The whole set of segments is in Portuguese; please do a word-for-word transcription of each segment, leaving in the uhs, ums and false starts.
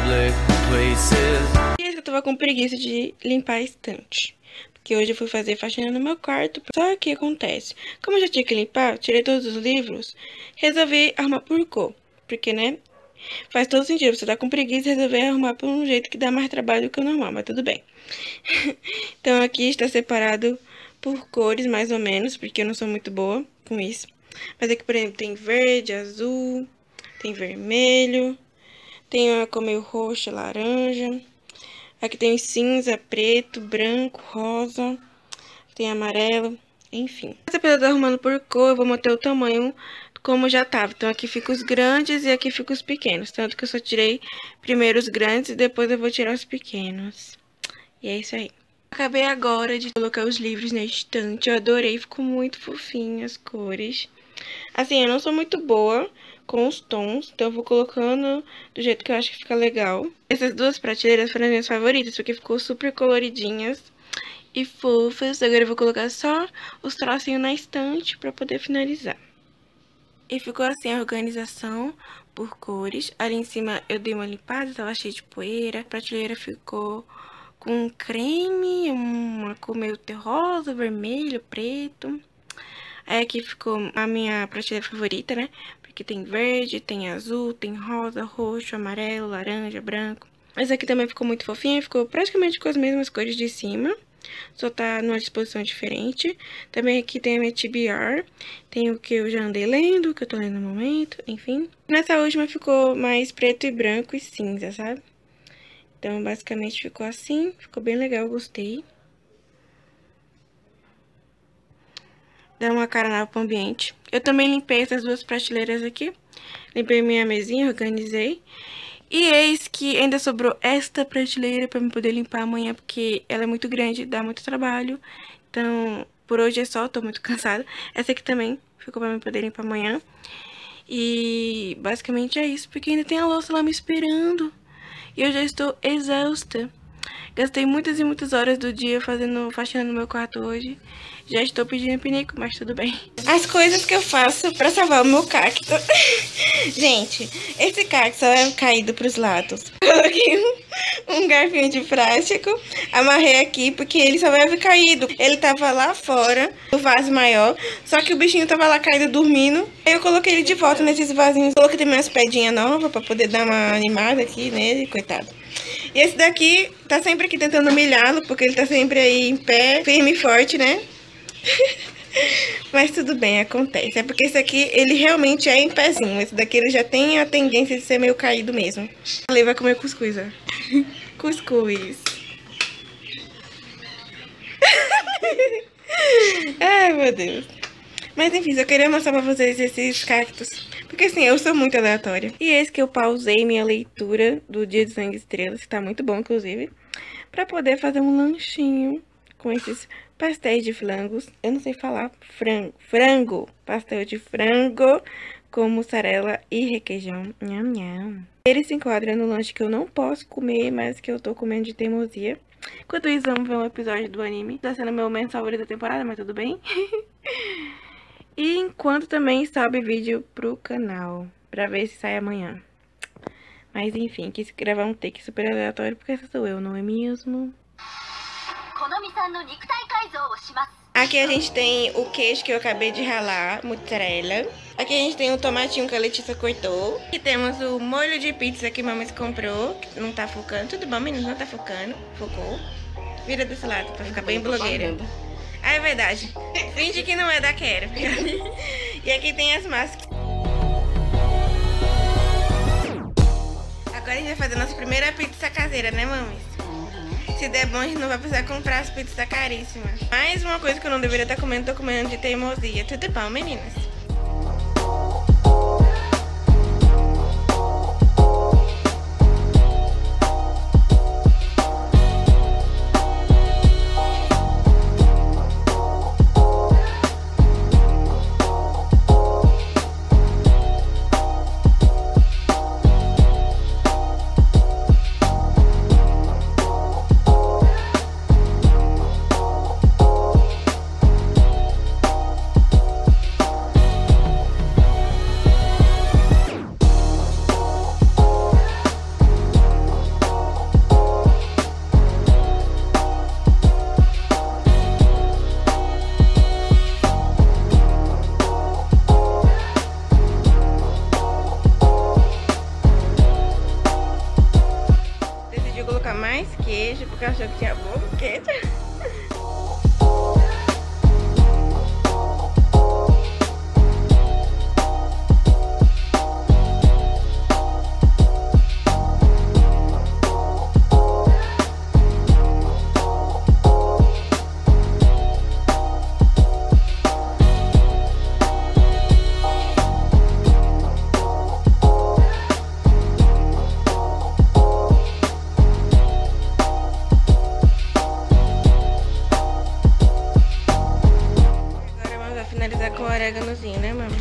public places. E eu tava com preguiça de limpar a estante, porque hoje eu fui fazer faxina no meu quarto. Só que acontece, como eu já tinha que limpar, tirei todos os livros, resolvi arrumar por cor, porque, né, faz todo sentido, você tá com preguiça e resolver arrumar por um jeito que dá mais trabalho do que o normal, mas tudo bem. Então aqui está separado por cores, mais ou menos, porque eu não sou muito boa com isso. Mas aqui, por exemplo, tem verde, azul, tem vermelho, tem uma cor meio roxa, laranja. Aqui tem cinza, preto, branco, rosa, tem amarelo, enfim. Apesar de eu estar arrumando por cor, eu vou manter o tamanho como já tava. Então aqui ficam os grandes e aqui ficam os pequenos. Tanto que eu só tirei primeiro os grandes e depois eu vou tirar os pequenos. E é isso aí. Acabei agora de colocar os livros na estante. Eu adorei, ficou muito fofinho as cores. Assim, eu não sou muito boa com os tons, então eu vou colocando do jeito que eu acho que fica legal. Essas duas prateleiras foram as minhas favoritas, porque ficou super coloridinhas e fofas. Agora eu vou colocar só os trocinhos na estante pra poder finalizar. E ficou assim a organização por cores. Ali em cima eu dei uma limpada, tava cheio de poeira. A prateleira ficou com creme, uma cor meio terrosa, vermelho, preto. Aí aqui ficou a minha prateleira favorita, né? Porque tem verde, tem azul, tem rosa, roxo, amarelo, laranja, branco. Essa aqui também ficou muito fofinha, ficou praticamente com as mesmas cores de cima. Só tá numa disposição diferente. Também aqui tem a minha T B R. Tem o que eu já andei lendo, o que eu tô lendo no momento, enfim. Nessa última ficou mais preto e branco e cinza, sabe? Então, basicamente ficou assim. Ficou bem legal, eu gostei. Dá uma cara nova pro ambiente. Eu também limpei essas duas prateleiras aqui. Limpei minha mesinha, organizei. E eis que ainda sobrou esta prateleira pra eu poder limpar amanhã, porque ela é muito grande, dá muito trabalho. Então, por hoje é só, tô muito cansada. Essa aqui também ficou pra eu poder limpar amanhã. E basicamente é isso, porque ainda tem a louça lá me esperando. E eu já estou exausta. Gastei muitas e muitas horas do dia fazendo faxina no meu quarto hoje. Já estou pedindo pinico, mas tudo bem. As coisas que eu faço pra salvar o meu cacto. Gente, esse cacto só é caído pros lados. Coloquei um, um garfinho de plástico, amarrei aqui porque ele só vai caído. Ele tava lá fora, no vaso maior, só que o bichinho tava lá caído dormindo. Aí eu coloquei ele de volta nesses vasinhos. Coloquei também umas pedrinhas novas pra poder dar uma animada aqui nele, coitado. E esse daqui tá sempre aqui tentando humilhá-lo, porque ele tá sempre aí em pé, firme e forte, né? Mas tudo bem, acontece. É porque esse aqui, ele realmente é em pezinho. Esse daqui, ele já tem a tendência de ser meio caído mesmo. Ali vai comer cuscuz, ó. Cuscuz. Ai, meu Deus. Mas enfim, eu queria mostrar pra vocês esses cactos. Porque assim, eu sou muito aleatória. E esse que eu pausei minha leitura do Dia de Sangue e Estrelas, que tá muito bom, inclusive, pra poder fazer um lanchinho com esses pastéis de frangos. Eu não sei falar frango. Frango. Pastel de frango com mussarela e requeijão. Nham, nham. Ele se enquadra no lanche que eu não posso comer, mas que eu tô comendo de teimosia. Enquanto isso, vamos ver um episódio do anime. Tá sendo meu momento favorito da temporada, mas tudo bem. E enquanto também sobe vídeo pro canal, pra ver se sai amanhã. Mas enfim, quis gravar um take super aleatório, porque essa sou eu, não é mesmo? Aqui a gente tem o queijo que eu acabei de ralar, mozzarella. Aqui a gente tem o tomatinho que a Letícia cortou. Aqui temos o molho de pizza que a mamãe comprou, que não tá focando. Tudo bom, meninos? Não tá focando. Focou. Vira desse lado, pra ficar bem blogueira. Ah, é verdade. Finge que não é da Quero. E aqui tem as máscaras. Agora a gente vai fazer a nossa primeira pizza caseira, né, mames? Se der bom, a gente não vai precisar comprar as pizzas caríssimas. Mais uma coisa que eu não deveria estar comendo, tô comendo de teimosia. Tudo bom, meninas? mais queijo, porque achou que tinha pouco queijo. Finalizar com o oréganozinho, né, mami?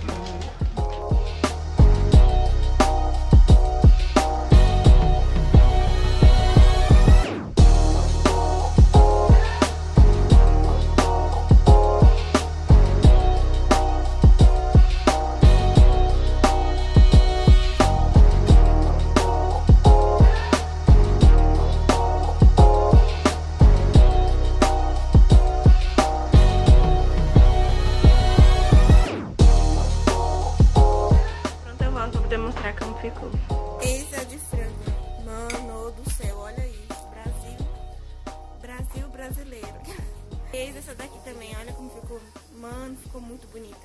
Demonstrar como ficou. Esse é de frango. Mano do céu, olha isso. Brasil. Brasil brasileiro. Esse essa daqui também, olha como ficou. Mano, ficou muito bonita.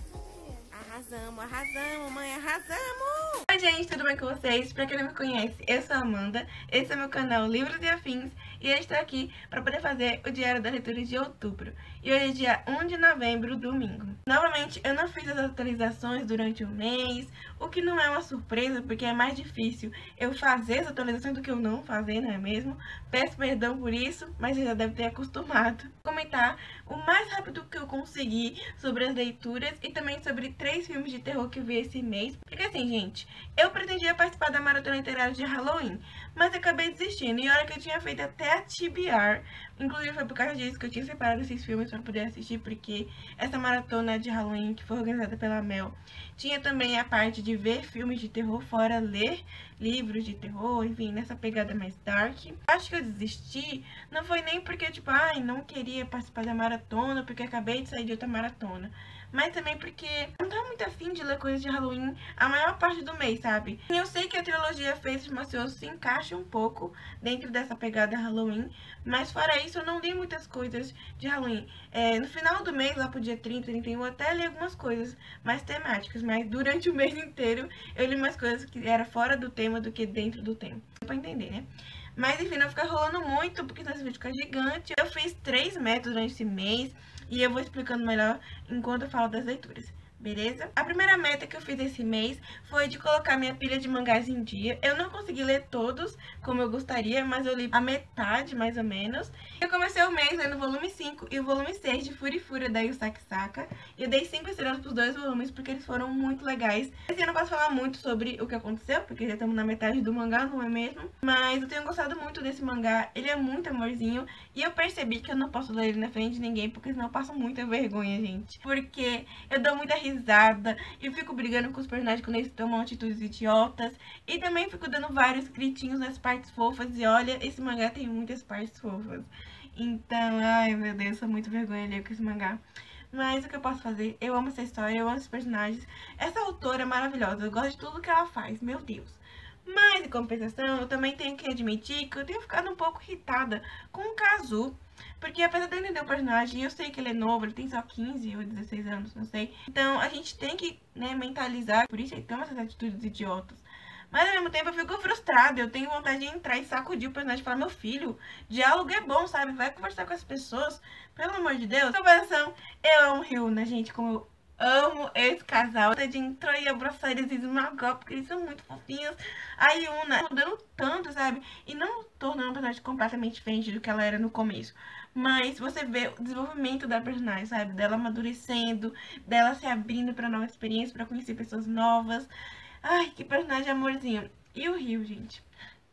Arrasamos, arrasamos, mãe, arrasamos! Oi, gente, tudo bem com vocês? Pra quem não me conhece, eu sou a Amanda. Esse é meu canal Livros e Afins. E eu estou aqui para poder fazer o Diário da Leitura de outubro. E hoje é dia um de novembro, domingo. Novamente, eu não fiz as atualizações durante o mês, o que não é uma surpresa, porque é mais difícil eu fazer as atualizações do que eu não fazer, não é mesmo? Peço perdão por isso, mas você já deve ter acostumado. Vou comentar o mais rápido que eu conseguir sobre as leituras e também sobre três filmes de terror que eu vi esse mês. Porque assim, gente, eu pretendia participar da maratona literária de Halloween, mas acabei desistindo. E olha que eu tinha feito até a T B R. Inclusive foi por causa disso que eu tinha separado esses filmes para poder assistir, porque essa maratona de Halloween, que foi organizada pela Mel, tinha também a parte de ver filmes de terror, fora ler livros de terror, enfim, nessa pegada mais dark. Acho que eu desisti, não foi nem porque, tipo, ai, não queria participar da maratona, porque acabei de sair de outra maratona, mas também porque eu não tava muito afim de ler coisas de Halloween a maior parte do mês, sabe? E eu sei que a trilogia Faces Macioso se encaixa um pouco dentro dessa pegada Halloween, mas fora isso eu não li muitas coisas de Halloween. É, no final do mês, lá pro dia trinta, trinta e um, eu até li algumas coisas mais temáticas, mas durante o mês inteiro eu li mais coisas que era fora do tema do que dentro do tema. Pra entender, né? Mas enfim, não fica rolando muito, porque senão esse vídeo fica gigante. Eu fiz três metas durante esse mês e eu vou explicando melhor enquanto eu falo das leituras. Beleza? A primeira meta que eu fiz esse mês foi de colocar minha pilha de mangás em dia. Eu não consegui ler todos como eu gostaria, mas eu li a metade, mais ou menos. Eu comecei o mês lendo o volume cinco e o volume seis de Fúria e Fúria da Yusaki Saka. E eu dei cinco estrelas pros dois volumes porque eles foram muito legais. Esse ano eu não posso falar muito sobre o que aconteceu, porque já estamos na metade do mangá, não é mesmo? Mas eu tenho gostado muito desse mangá, ele é muito amorzinho. E eu percebi que eu não posso ler ele na frente de ninguém, porque senão eu passo muita vergonha, gente. Porque eu dou muita risada. Risada, e fico brigando com os personagens quando eles tomam atitudes idiotas, e também fico dando vários gritinhos nas partes fofas, e olha, esse mangá tem muitas partes fofas, então, ai meu Deus, sou muito vergonha ler com esse mangá, mas o que eu posso fazer? Eu amo essa história, eu amo esses personagens, essa autora é maravilhosa, eu gosto de tudo que ela faz, meu Deus. Mas, em compensação, eu também tenho que admitir que eu tenho ficado um pouco irritada com o Kazu. Porque apesar de eu entender o personagem, eu sei que ele é novo, ele tem só quinze ou dezesseis anos, não sei. Então a gente tem que, né, mentalizar, por isso ele toma essas atitudes idiotas. Mas ao mesmo tempo eu fico frustrada, eu tenho vontade de entrar e sacudir o personagem e falar, meu filho, diálogo é bom, sabe? Vai conversar com as pessoas, pelo amor de Deus. Comparação, eu amo Ryuna, gente, como eu amo esse casal. A gente entrou e abraçou eles e esmagou, porque eles são muito fofinhos. A Yuna mudando tanto, sabe? E não tornando a personagem completamente diferente do que ela era no começo. Mas você vê o desenvolvimento da personagem, sabe? Dela amadurecendo, dela se abrindo pra novas experiências, pra conhecer pessoas novas. Ai, que personagem amorzinho. E o Rio, gente.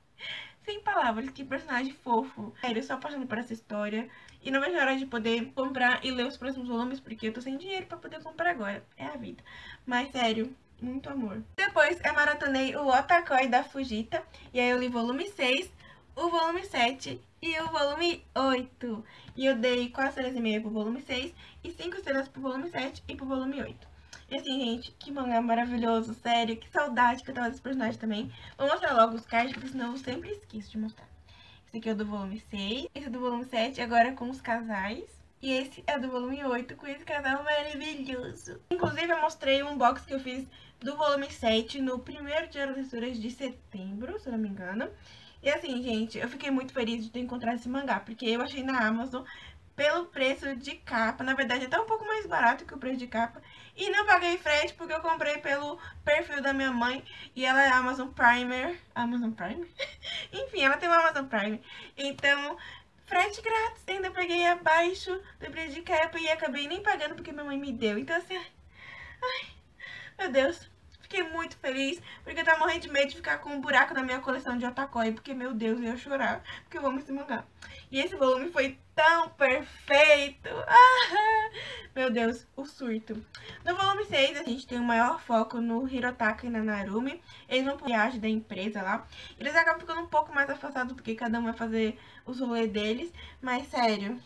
Sem palavras, que personagem fofo. Sério, eu sou apaixonada por essa história. E não vejo a hora de poder comprar e ler os próximos volumes, porque eu tô sem dinheiro pra poder comprar agora. É a vida. Mas, sério, muito amor. Depois, eu maratonei o Otakoi da Fujita. E aí eu li volume seis, o volume sete e o volume oito. E eu dei quatro estrelas e meia pro volume seis e cinco estrelas pro volume sete e pro volume oito. E assim, gente, que mangá maravilhoso, sério, que saudade que eu tava desse personagem também. Vou mostrar logo os cards, porque senão eu sempre esqueço de mostrar. Esse aqui é o do volume seis, esse é do volume sete, agora com os casais. E esse é do volume oito, com esse casal maravilhoso. Inclusive, eu mostrei um box que eu fiz do volume sete no primeiro dia das leituras de setembro, se eu não me engano. E assim, gente, eu fiquei muito feliz de ter encontrado esse mangá, porque eu achei na Amazon pelo preço de capa. Na verdade, até um pouco mais barato que o preço de capa. E não paguei frete, porque eu comprei pelo perfil da minha mãe. E ela é Amazon Primer. Amazon Prime? Enfim, ela tem uma Amazon Prime. Então, frete grátis. Ainda peguei abaixo do preço de capa e acabei nem pagando porque minha mãe me deu. Então, assim, ai, meu Deus. Fiquei muito feliz, porque eu tava morrendo de medo de ficar com um buraco na minha coleção de otakoi, porque, meu Deus, eu ia chorar, porque eu amo esse mangá. E esse volume foi tão perfeito. Ah, meu Deus, o surto. No volume seis, a gente tem o maior foco no Hirotaka e na Narumi. Eles vão pra viagem da empresa lá. Eles acabam ficando um pouco mais afastados, porque cada um vai fazer os rolês deles. Mas, sério...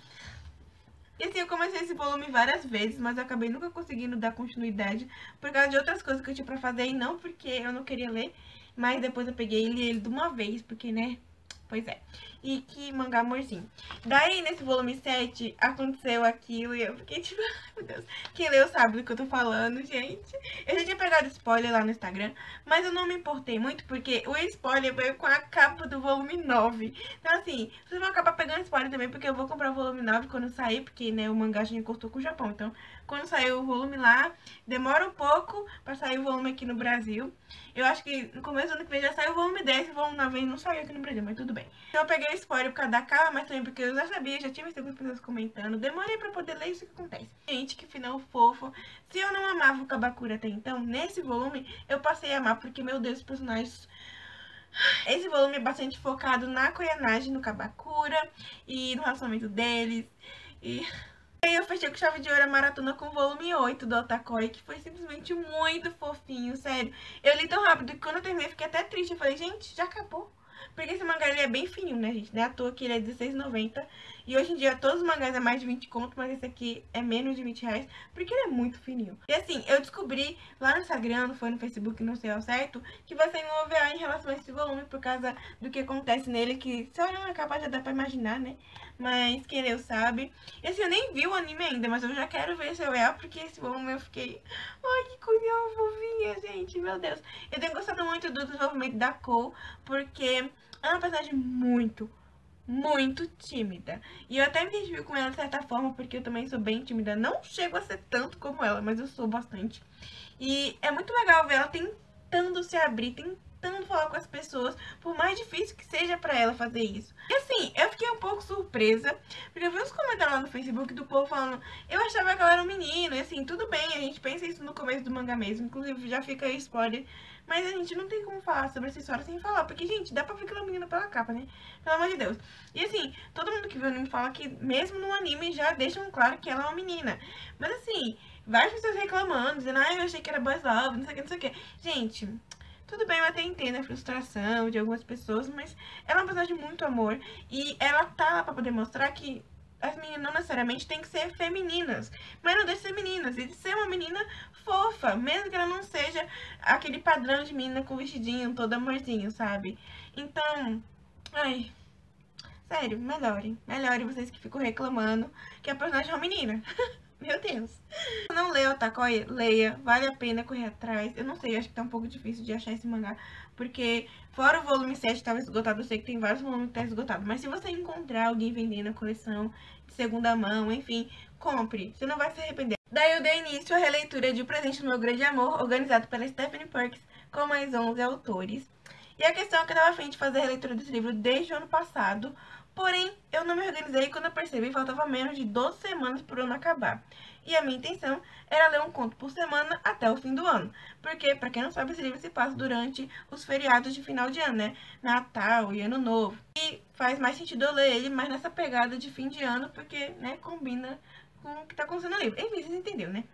E assim, eu comecei esse volume várias vezes, mas eu acabei nunca conseguindo dar continuidade por causa de outras coisas que eu tinha pra fazer e não porque eu não queria ler. Mas depois eu peguei e li ele de uma vez, porque, né... Pois é. E que mangá amorzinho. Daí, nesse volume sete, aconteceu aquilo e eu fiquei tipo... Meu Deus. Quem leu sabe do que eu tô falando, gente. Eu já tinha pegado spoiler lá no Instagram, mas eu não me importei muito porque o spoiler veio com a capa do volume nove. Então, assim, vocês vão acabar pegando spoiler também, porque eu vou comprar o volume nove quando sair, porque, né, o mangá já encostou com o Japão. Então, quando sair o volume lá, demora um pouco pra sair o volume aqui no Brasil. Eu acho que no começo do ano que vem já saiu o volume dez e o volume nove não saiu aqui no Brasil, mas tudo bem. Então eu peguei spoiler por causa da capa, mas também porque eu já sabia, já tinha visto algumas pessoas comentando. Demorei pra poder ler isso que acontece. Gente, que final fofo. Se eu não amava o Kabakura até então, nesse volume eu passei a amar, porque, meu Deus, os personagens... Esse volume é bastante focado na Koyanagi, no Kabakura e no relacionamento deles. E... aí eu fechei com chave de ouro a maratona com o volume oito do Otakoi, que foi simplesmente muito fofinho, sério. Eu li tão rápido que quando eu terminei eu fiquei até triste. Eu falei, gente, já acabou. Porque esse mangá ele é bem fininho, né, gente? Não é à toa que ele é dezesseis reais e noventa centavos. E hoje em dia todos os mangás é mais de vinte conto, mas esse aqui é menos de vinte reais, porque ele é muito fininho. E assim, eu descobri lá no Instagram, não foi no Facebook, não sei ao certo, que vai sair um O V A em relação a esse volume, por causa do que acontece nele, que se olhar na capa já dá pra imaginar, né? Mas quem leu sabe. E assim, eu nem vi o anime ainda, mas eu já quero ver esse O V A, porque esse volume eu fiquei... Ai, que coisa fofinha, gente, meu Deus. Eu tenho gostado muito do desenvolvimento da Kou, porque é uma personagem muito, muito tímida. E eu até me identifico com ela de certa forma, porque eu também sou bem tímida. Não chego a ser tanto como ela, mas eu sou bastante. E é muito legal ver ela tentando se abrir, tentando falar com as pessoas, por mais difícil que seja pra ela fazer isso. E assim, eu fiquei um pouco surpresa, porque eu vi uns comentários lá no Facebook do povo falando, eu achava que ela era um menino, e assim, tudo bem, a gente pensa isso no começo do mangá mesmo, inclusive já fica aí spoiler, mas a gente não tem como falar sobre essa história sem falar, porque, gente, dá pra ver que ela é uma menina pela capa, né? Pelo amor de Deus. E assim, todo mundo que viu o anime fala que mesmo no anime já deixam claro que ela é uma menina. Mas assim, várias pessoas reclamando, dizendo, ah, eu achei que era boys love, não sei o que, não sei o que. Gente... tudo bem, eu até entendo a frustração de algumas pessoas, mas ela é uma personagem de muito amor. E ela tá lá pra poder mostrar que as meninas não necessariamente têm que ser femininas. Mas não deixa de ser meninas. E de ser uma menina fofa, mesmo que ela não seja aquele padrão de menina com vestidinho, todo amorzinho, sabe? Então, ai... sério, melhorem. Melhorem vocês que ficam reclamando que a personagem é uma menina. Meu Deus. Se não leu Otakoi, leia. Vale a pena correr atrás. Eu não sei, acho que tá um pouco difícil de achar esse mangá. Porque fora o volume sete estava esgotado. Eu sei que tem vários volumes que tá esgotado. Mas se você encontrar alguém vendendo a coleção de segunda mão, enfim, compre. Você não vai se arrepender. Daí eu dei início à releitura de O Presente do Meu Grande Amor, organizado pela Stephanie Perkins, com mais onze autores. E a questão é que eu tava a fim de fazer a releitura desse livro desde o ano passado. Porém, eu não me organizei quando eu percebi que faltava menos de doze semanas para o ano acabar. E a minha intenção era ler um conto por semana até o fim do ano. Porque, pra quem não sabe, esse livro se passa durante os feriados de final de ano, né? Natal e Ano Novo. E faz mais sentido eu ler ele mais nessa pegada de fim de ano, porque, né, combina com o que tá acontecendo no livro. Enfim, vocês entenderam, né?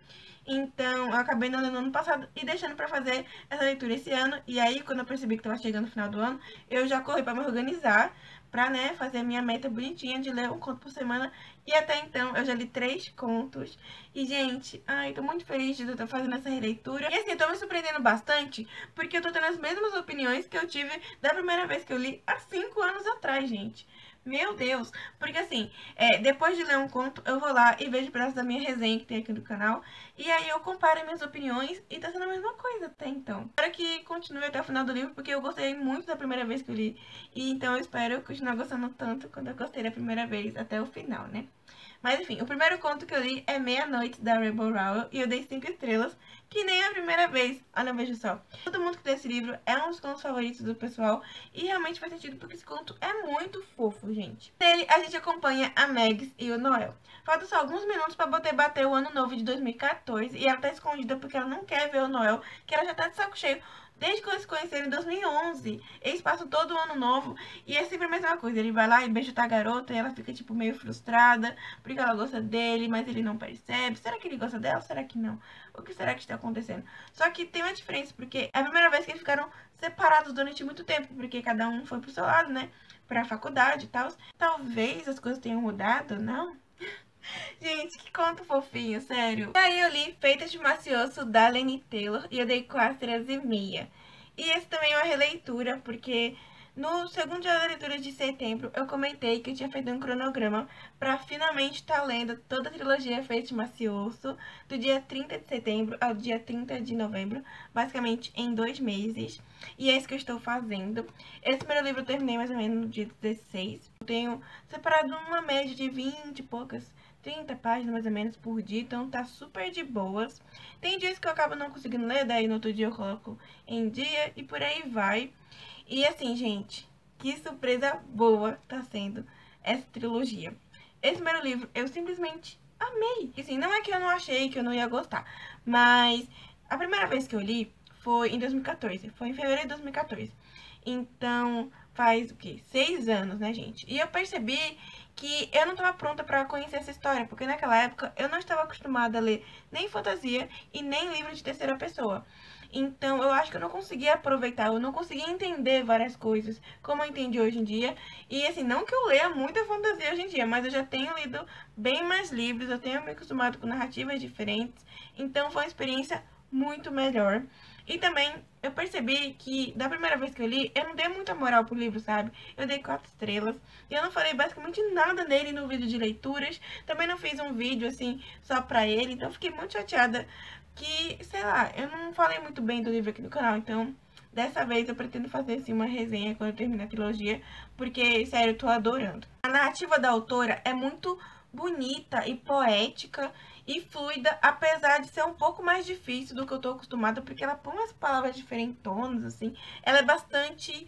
Então, eu acabei não lendo no ano passado e deixando pra fazer essa leitura esse ano. E aí, quando eu percebi que tava chegando no final do ano, eu já corri pra me organizar, pra, né, fazer a minha meta bonitinha de ler um conto por semana. E até então, eu já li três contos. E, gente, ai, tô muito feliz de estar fazendo essa releitura. E assim, eu tô me surpreendendo bastante, porque eu tô tendo as mesmas opiniões que eu tive da primeira vez que eu li há cinco anos atrás, gente. Meu Deus, porque assim, é, depois de ler um conto, eu vou lá e vejo pedaços da minha resenha que tem aqui no canal, e aí eu comparo minhas opiniões e tá sendo a mesma coisa até então. Espero que continue até o final do livro, porque eu gostei muito da primeira vez que eu li, e então eu espero continuar gostando tanto quanto eu gostei da primeira vez até o final, né? Mas enfim, o primeiro conto que eu li é Meia-Noite, da Rebel Rowell, e eu dei cinco estrelas, que nem a primeira vez. Olha, veja só. Todo mundo que lê esse livro é um dos contos favoritos do pessoal, e realmente faz sentido porque esse conto é muito fofo, gente. Nele, a gente acompanha a Mags e o Noel. Falta só alguns minutos pra poder bater o ano novo de dois mil e quatorze, e ela tá escondida porque ela não quer ver o Noel, que ela já tá de saco cheio. Desde que eles se conheceram em dois mil e onze, eles passam todo o ano novo e é sempre a mesma coisa. Ele vai lá e beija a garota e ela fica, tipo, meio frustrada porque ela gosta dele, mas ele não percebe. Será que ele gosta dela ou será que não? O que será que está acontecendo? Só que tem uma diferença, porque é a primeira vez que eles ficaram separados durante muito tempo, porque cada um foi pro seu lado, né? Pra faculdade e tal. Talvez as coisas tenham mudado, não? Gente, que conto fofinho, sério. E aí eu li Feitas de Macioso, da Laini Taylor, e eu dei quatro estrelas e meia. E esse também é uma releitura, porque no segundo dia da leitura de setembro, eu comentei que eu tinha feito um cronograma pra finalmente estar lendo toda a trilogia Feitas de Macioso, do dia trinta de setembro ao dia trinta de novembro, basicamente em dois meses. E é isso que eu estou fazendo. Esse primeiro livro eu terminei mais ou menos no dia dezesseis. Eu tenho separado uma média de vinte e poucas, trinta páginas mais ou menos por dia, então tá super de boas. Tem dias que eu acabo não conseguindo ler, daí no outro dia eu coloco em dia e por aí vai. E assim, gente, que surpresa boa tá sendo essa trilogia. Esse primeiro livro eu simplesmente amei. Assim, não é que eu não achei que eu não ia gostar, mas a primeira vez que eu li foi em dois mil e quatorze, foi em fevereiro de dois mil e quatorze. Então, faz o quê? Seis anos, né, gente? E eu percebi que eu não estava pronta para conhecer essa história, porque naquela época eu não estava acostumada a ler nem fantasia e nem livro de terceira pessoa. Então eu acho que eu não conseguia aproveitar, eu não conseguia entender várias coisas como eu entendi hoje em dia. E assim, não que eu leia muita fantasia hoje em dia, mas eu já tenho lido bem mais livros, eu tenho me acostumado com narrativas diferentes. Então foi uma experiência muito melhor. E também eu percebi que da primeira vez que eu li, eu não dei muita moral pro livro, sabe? Eu dei quatro estrelas. E eu não falei basicamente nada nele no vídeo de leituras. Também não fiz um vídeo assim só pra ele. Então eu fiquei muito chateada que, sei lá, eu não falei muito bem do livro aqui no canal. Então dessa vez eu pretendo fazer assim uma resenha quando eu terminar a trilogia. Porque, sério, eu tô adorando. A narrativa da autora é muito bonita e poética e fluida, apesar de ser um pouco mais difícil do que eu tô acostumada, porque ela põe umas palavras diferentonas, assim. Ela é bastante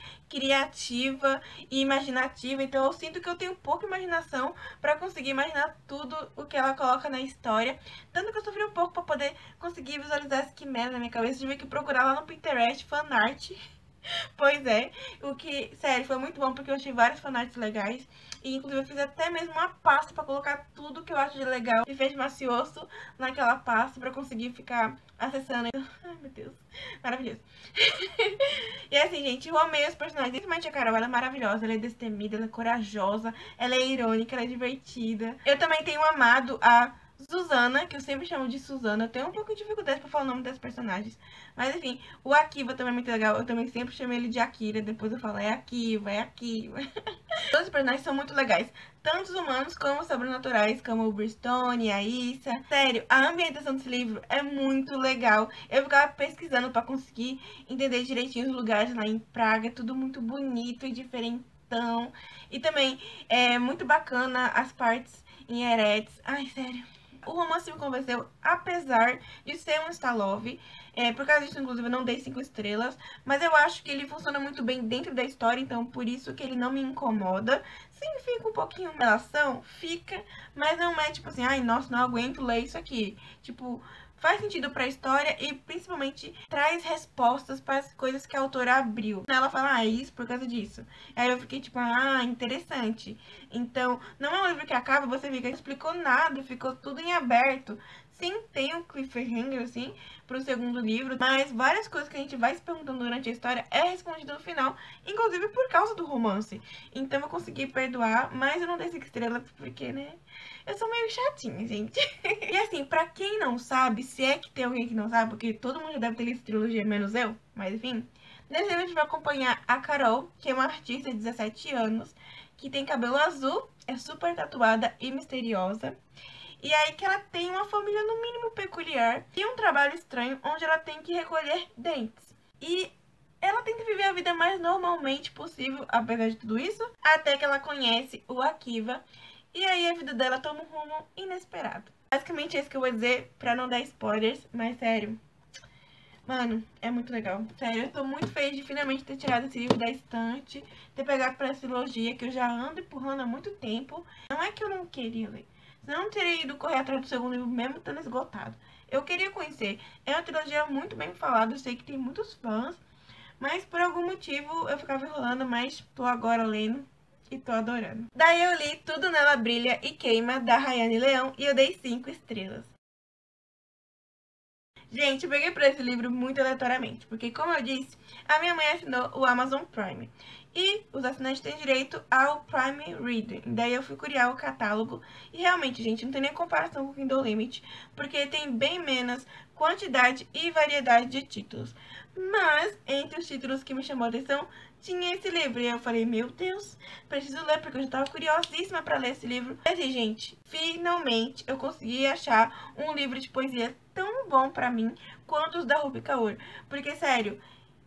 criativa e imaginativa, então eu sinto que eu tenho pouca imaginação pra conseguir imaginar tudo o que ela coloca na história. Tanto que eu sofri um pouco pra poder conseguir visualizar essa quimera na minha cabeça. Eu tive que procurar lá no Pinterest fanart. Pois é, o que, sério, foi muito bom porque eu achei vários fanarts legais. E inclusive eu fiz até mesmo uma pasta pra colocar tudo que eu acho de legal e fez macioso naquela pasta pra conseguir ficar acessando. Ai, meu Deus, maravilhoso. E assim, gente, eu amei os personagens. Principalmente a Carol, ela é maravilhosa, ela é destemida, ela é corajosa, ela é irônica, ela é divertida. Eu também tenho amado a Susana, que eu sempre chamo de Susana. Eu tenho um pouco de dificuldade pra falar o nome das personagens. Mas enfim, o Akiva também é muito legal. Eu também sempre chamei ele de Akira. Depois eu falo, é Akiva, é Akiva. Todos os personagens são muito legais. Tanto os humanos como os sobrenaturais, como o Bristone, a Issa. Sério, a ambientação desse livro é muito legal. Eu ficava pesquisando pra conseguir entender direitinho os lugares lá em Praga. Tudo muito bonito e diferentão. E também é muito bacana as partes em Eretz. Ai, sério. O romance me convenceu, apesar de ser um Stalov. É, por causa disso, inclusive, eu não dei cinco estrelas. Mas eu acho que ele funciona muito bem dentro da história, então por isso que ele não me incomoda. Sim, fica um pouquinho uma relação, fica, mas não é tipo assim, ai, nossa, não aguento ler isso aqui. Tipo, faz sentido pra história e principalmente traz respostas para as coisas que a autora abriu. Ela fala, ah, é isso por causa disso. Aí eu fiquei tipo, ah, interessante. Então, não é um livro que acaba, você fica, não explicou nada, ficou tudo em aberto. Sim, tem um cliffhanger, assim, pro segundo livro, mas várias coisas que a gente vai se perguntando durante a história é respondido no final, inclusive por causa do romance. Então eu consegui perdoar, mas eu não dei cinco estrelas porque, né, eu sou meio chatinha, gente. E assim, pra quem não sabe, se é que tem alguém que não sabe, porque todo mundo já deve ter lido trilogia, menos eu, mas enfim, nesse livro a gente vai acompanhar a Carol, que é uma artista de dezessete anos, que tem cabelo azul, é super tatuada e misteriosa. E aí que ela tem uma família no mínimo peculiar e um trabalho estranho onde ela tem que recolher dentes. E ela tenta viver a vida mais normalmente possível, apesar de tudo isso, até que ela conhece o Akiva. E aí a vida dela toma um rumo inesperado. Basicamente é isso que eu vou dizer pra não dar spoilers, mas sério. Mano, é muito legal. Sério, eu tô muito feliz de finalmente ter tirado esse livro da estante, ter pegado pra essa trilogia que eu já ando empurrando há muito tempo. Não é que eu não queria ler. Senão eu não teria ido correr atrás do segundo livro mesmo estando esgotado. Eu queria conhecer. É uma trilogia muito bem falada, eu sei que tem muitos fãs, mas por algum motivo eu ficava enrolando, mas tô agora lendo e tô adorando. Daí eu li Tudo Nela Brilha e Queima, da Rayane Leão, e eu dei cinco estrelas. Gente, eu peguei por esse livro muito aleatoriamente, porque como eu disse, a minha mãe assinou o Amazon Prime. E os assinantes têm direito ao Prime Reader. Daí eu fui curiar o catálogo. E realmente, gente, não tem nem comparação com o Kindle Limit, porque tem bem menos quantidade e variedade de títulos. Mas, entre os títulos que me chamou a atenção, tinha esse livro. E eu falei, meu Deus, preciso ler, porque eu já estava curiosíssima para ler esse livro. E assim, gente, finalmente eu consegui achar um livro de poesia tão bom pra mim quanto os da Rupi Kaur. Porque, sério,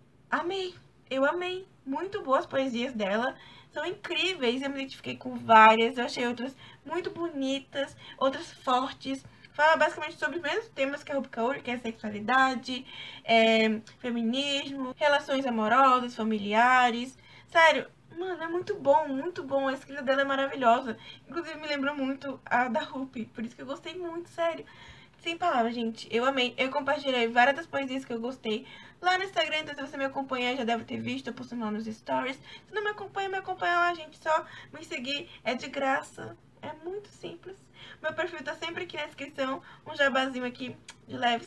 amei. Eu amei. Muito boas poesias dela. São incríveis. Eu me identifiquei com várias. Eu achei outras muito bonitas. Outras fortes. Fala basicamente sobre os mesmos temas que a Rupi Kaur, que é sexualidade, é, feminismo, relações amorosas, familiares. Sério, mano, é muito bom, muito bom. A escrita dela é maravilhosa. Inclusive me lembrou muito a da Rupi. Por isso que eu gostei muito, sério. Sem palavras, gente. Eu amei. Eu compartilhei várias das poesias que eu gostei lá no Instagram. Então, se você me acompanhar, já deve ter visto. Eu postando lá nos stories. Se não me acompanha, me acompanha lá, gente. Só me seguir. É de graça. É muito simples. Meu perfil tá sempre aqui na descrição. Um jabazinho aqui de leves.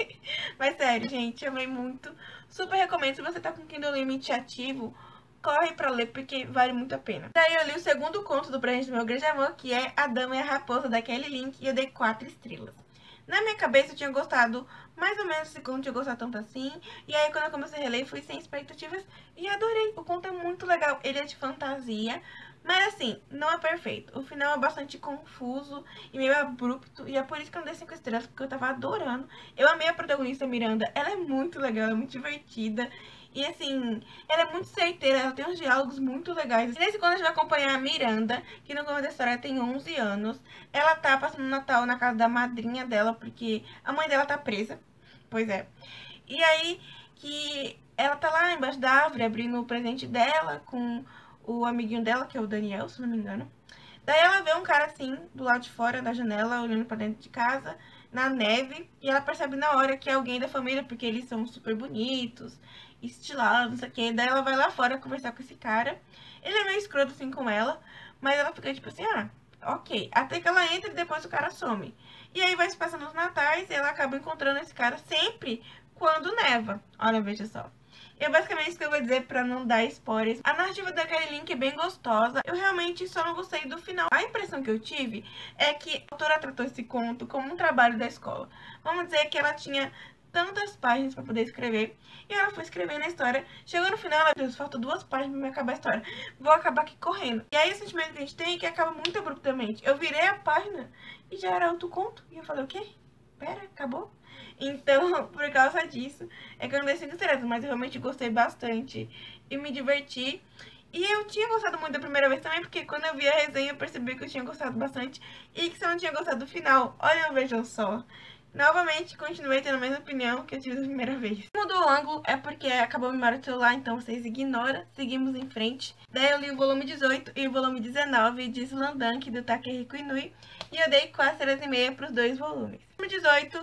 Mas, sério, gente. Amei muito. Super recomendo. Se você tá com Kindle Limit ativo, corre pra ler, porque vale muito a pena. Daí eu li o segundo conto do Presente do Meu Grande Amor, que é A Dama e a Raposa, da Kelly Link. E eu dei quatro estrelas. Na minha cabeça eu tinha gostado mais ou menos desse conto, não tinha gostado tanto assim. E aí quando eu comecei a reler, fui sem expectativas e adorei. O conto é muito legal, ele é de fantasia, mas assim, não é perfeito. O final é bastante confuso e meio abrupto, e é por isso que eu não dei cinco estrelas, porque eu tava adorando. Eu amei a protagonista Miranda, ela é muito legal, ela é muito divertida. E assim, ela é muito certeira, ela tem uns diálogos muito legais. E nesse conto a gente vai acompanhar a Miranda, que no começo da história tem onze anos. Ela tá passando o Natal na casa da madrinha dela, porque a mãe dela tá presa. Pois é. E aí que ela tá lá embaixo da árvore, abrindo o presente dela com o amiguinho dela, que é o Daniel, se não me engano. Daí ela vê um cara assim, do lado de fora da janela, olhando pra dentro de casa, na neve. E ela percebe na hora que é alguém da família, porque eles são super bonitos, estilados, não sei o que. Daí ela vai lá fora conversar com esse cara. Ele é meio escroto assim com ela, mas ela fica tipo assim, ah, ok. Até que ela entra e depois o cara some. E aí vai se passando os natais e ela acaba encontrando esse cara sempre quando neva. Olha, veja só. E é basicamente isso que eu vou dizer pra não dar spoilers. A narrativa da Kelly Link é bem gostosa. Eu realmente só não gostei do final. A impressão que eu tive é que a autora tratou esse conto como um trabalho da escola. Vamos dizer que ela tinha tantas páginas pra poder escrever. E ela foi escrevendo a história. Chegou no final, ela disse, falta duas páginas pra me acabar a história. Vou acabar aqui correndo. E aí o sentimento que a gente tem é que acaba muito abruptamente. Eu virei a página e já era outro conto. E eu falei, o quê? Pera, acabou? Então, por causa disso, é que eu não dei cinco estrelas, mas eu realmente gostei bastante e me diverti. E eu tinha gostado muito da primeira vez também, porque quando eu vi a resenha eu percebi que eu tinha gostado bastante e que se eu não tinha gostado do final, olha, vejam só. Novamente, continuei tendo a mesma opinião que eu tive da primeira vez. Mudou o ângulo, é porque acabou a memória do celular, então vocês ignoram, seguimos em frente. Daí eu li o volume dezoito e o volume dezenove de Slam Dunk, do Takehiko Inui, e eu dei quatro estrelas e meia para os dois volumes. No volume dezoito,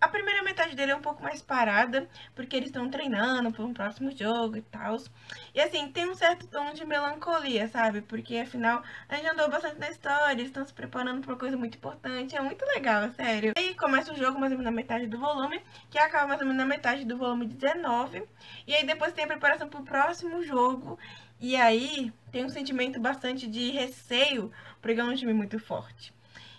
A primeira metade dele é um pouco mais parada, porque eles estão treinando para um próximo jogo e tal. E assim, tem um certo tom de melancolia, sabe? Porque afinal, a gente andou bastante na história, eles estão se preparando para uma coisa muito importante. É muito legal, sério. Aí começa o jogo mais ou menos na metade do volume, que acaba mais ou menos na metade do volume dezenove. E aí depois tem a preparação para o próximo jogo. E aí tem um sentimento bastante de receio, porque é um time muito forte.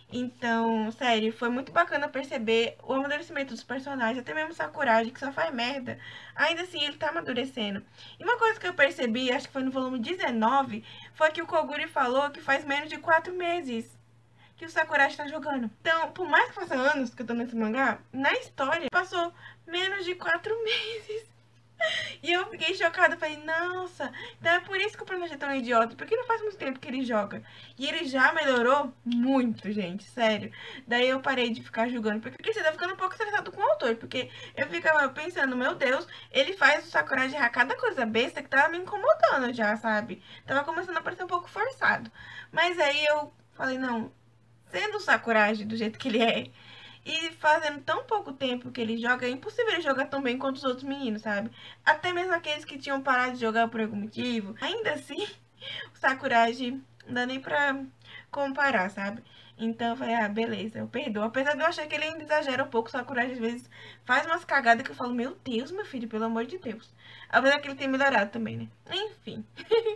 Então, sério, foi muito bacana perceber o amadurecimento dos personagens, até mesmo Sakuragi, que só faz merda. Ainda assim, ele tá amadurecendo. E uma coisa que eu percebi, acho que foi no volume dezenove, foi que o Koguri falou que faz menos de quatro meses que o Sakuragi tá jogando. Então, por mais que faça anos que eu tô nesse mangá, na história, passou menos de quatro meses. E eu fiquei chocada, falei, nossa, então é por isso que o personagem é tão idiota, porque não faz muito tempo que ele joga. E ele já melhorou muito, gente, sério. Daí eu parei de ficar julgando, porque você tá ficando um pouco estressado com o autor, porque eu ficava pensando, meu Deus, ele faz o Sakuragi errar cada coisa besta que tava me incomodando já, sabe? Tava começando a parecer um pouco forçado. Mas aí eu falei, não, sendo o Sakuragi do jeito que ele é, e fazendo tão pouco tempo que ele joga, é impossível ele jogar tão bem quanto os outros meninos, sabe? Até mesmo aqueles que tinham parado de jogar por algum motivo. Ainda assim, o Sakuragi não dá nem pra comparar, sabe? Então eu falei, ah, beleza, eu perdoo. Apesar de eu achar que ele ainda exagera um pouco, o Sakuragi às vezes faz umas cagadas que eu falo, meu Deus, meu filho, pelo amor de Deus. Apesar que ele tem melhorado também, né? Enfim.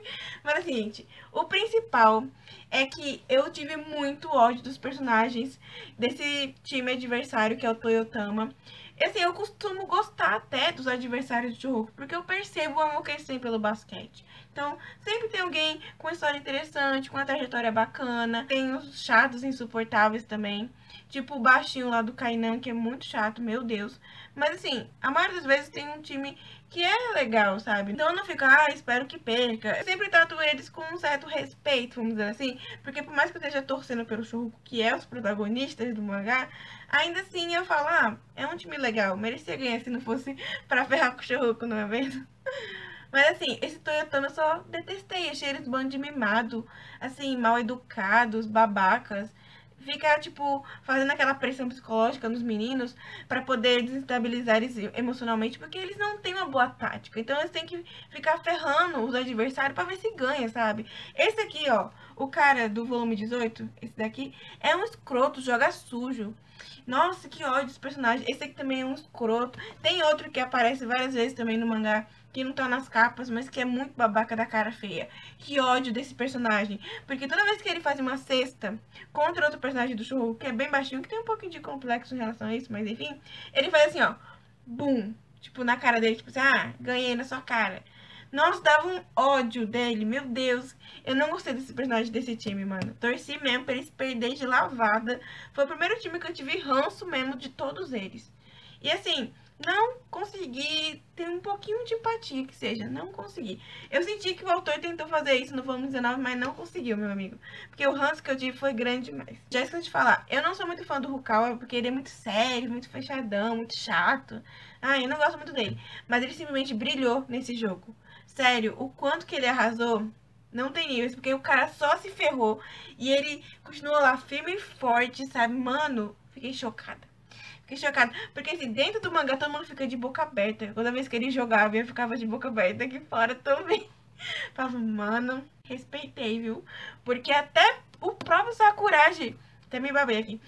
Mas assim, gente, o principal é que eu tive muito ódio dos personagens desse time adversário, que é o Toyotama. E assim, eu costumo gostar até dos adversários de jogo, porque eu percebo o amor que eles têm pelo basquete. Então, sempre tem alguém com uma história interessante, com uma trajetória bacana. Tem os chatos insuportáveis também. Tipo o baixinho lá do Kainan, que é muito chato, meu Deus. Mas assim, a maioria das vezes tem um time que é legal, sabe? Então eu não fico, ah, espero que perca. Eu sempre trato eles com um certo respeito, vamos dizer assim. Porque por mais que eu esteja torcendo pelo Shoujo, que é os protagonistas do mangá, ainda assim eu falo, ah, é um time legal. Merecia ganhar se não fosse pra ferrar com o Shoujo, não é mesmo? Mas assim, esse Toyotama eu só detestei. Achei eles bando de mimado, assim, mal educados, babacas. Ficar, tipo, fazendo aquela pressão psicológica nos meninos pra poder desestabilizar eles emocionalmente, porque eles não têm uma boa tática. Então eles têm que ficar ferrando os adversários pra ver se ganha, sabe? Esse aqui, ó, o cara do volume dezoito, esse daqui, é um escroto, joga sujo. Nossa, que ódio desse personagem. Esse aqui também é um escroto. Tem outro que aparece várias vezes também no mangá, que não tá nas capas, mas que é muito babaca da cara feia. Que ódio desse personagem. Porque toda vez que ele faz uma cesta contra outro personagem do Shoujo, que é bem baixinho, que tem um pouquinho de complexo em relação a isso, mas enfim, ele faz assim, ó, bum, tipo, na cara dele, tipo assim, ah, ganhei na sua cara. Nossa, dava um ódio dele, meu Deus. Eu não gostei desse personagem desse time, mano. Torci mesmo pra eles perderem de lavada. Foi o primeiro time que eu tive ranço mesmo de todos eles. E assim, não consegui ter um pouquinho de empatia que seja, não consegui. Eu senti que o autor tentou fazer isso no volume dezenove, mas não conseguiu, meu amigo. Porque o ranço que eu tive foi grande demais. Já esqueci de falar, eu não sou muito fã do Rukawa, porque ele é muito sério, muito fechadão, muito chato. Ah, eu não gosto muito dele. Mas ele simplesmente brilhou nesse jogo. Sério, o quanto que ele arrasou, não tem níveis, porque o cara só se ferrou e ele continua lá firme e forte, sabe? Mano, fiquei chocada. Fiquei chocada, porque assim, dentro do mangá todo mundo fica de boca aberta. Toda vez que ele jogava, eu ficava de boca aberta aqui fora também. Falava, mano, respeitei, viu? Porque até o próprio Sakuragi, até me babei aqui.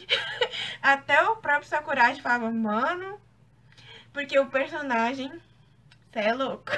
Até o próprio Sakuragi falava, mano, porque o personagem, cê é louco.